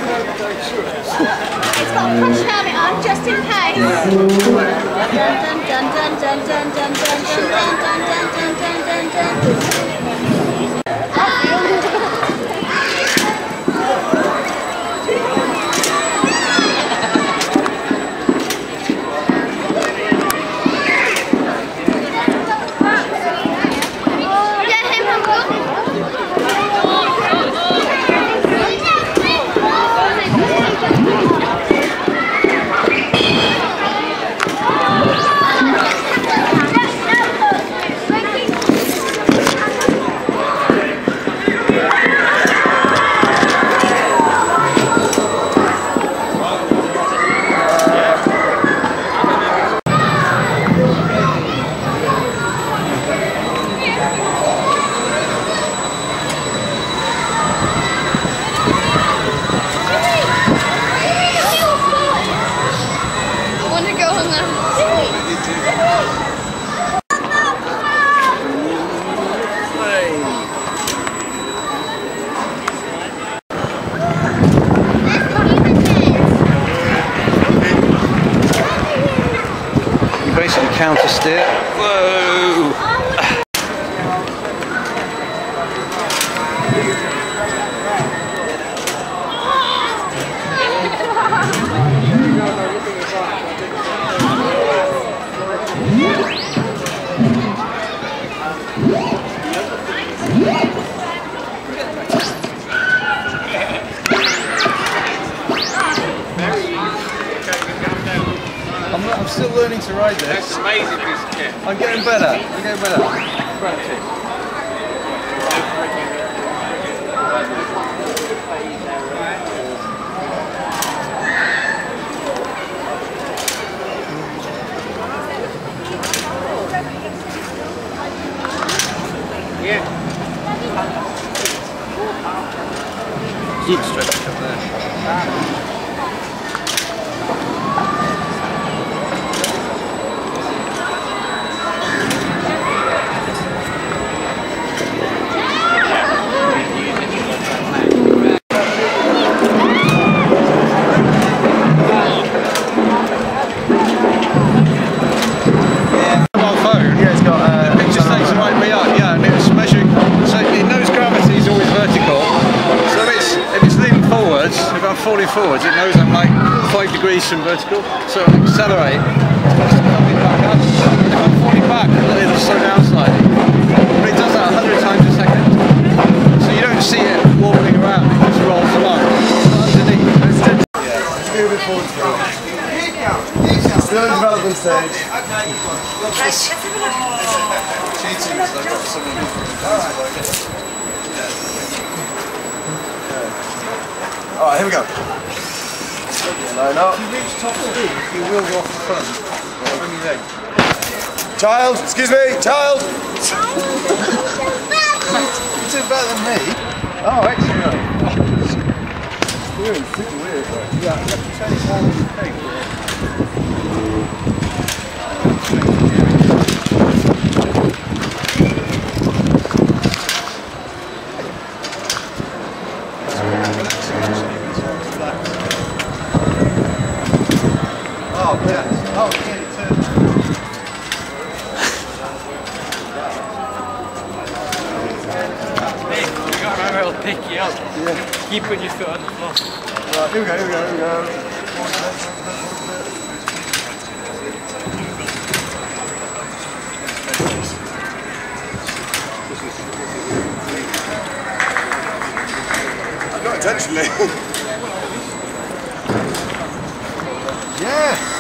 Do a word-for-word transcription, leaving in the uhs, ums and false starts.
It's got a push helmet on just in case. Dun dun dun dun dun dun dun dun dun dun dun dun dun dun. Basically counter steer. Whoa! I'm, not, I'm still learning to ride this. That's amazing piece of kit. I'm getting better. I'm getting better. Practice. Yeah. Keep straight up there. If I'm falling forwards, it knows I'm like five degrees from vertical, so I'll accelerate. Coming back up. If I'm falling back, it'll slow down slightly. But it does that a hundred times a second, so you don't see it wobbling around. It just rolls along. Underneath. Yeah, it's a bit forward still. Still in development stage. Cheating because I've got something. Alright, here we go. Line up. If you reach top speed, you will go off the front. On your leg. Child, excuse me, child! You do better than me. Oh, excellent. Steering super weird, right? Yeah, you have to turn it all in the peg. Oh, yes. Oh, yeah, it turns. Hey, you got to remember it'll pick you up. Yeah. Keep putting your foot on the floor. Right, here we go, here we go, here we go. Not intentionally. Yeah.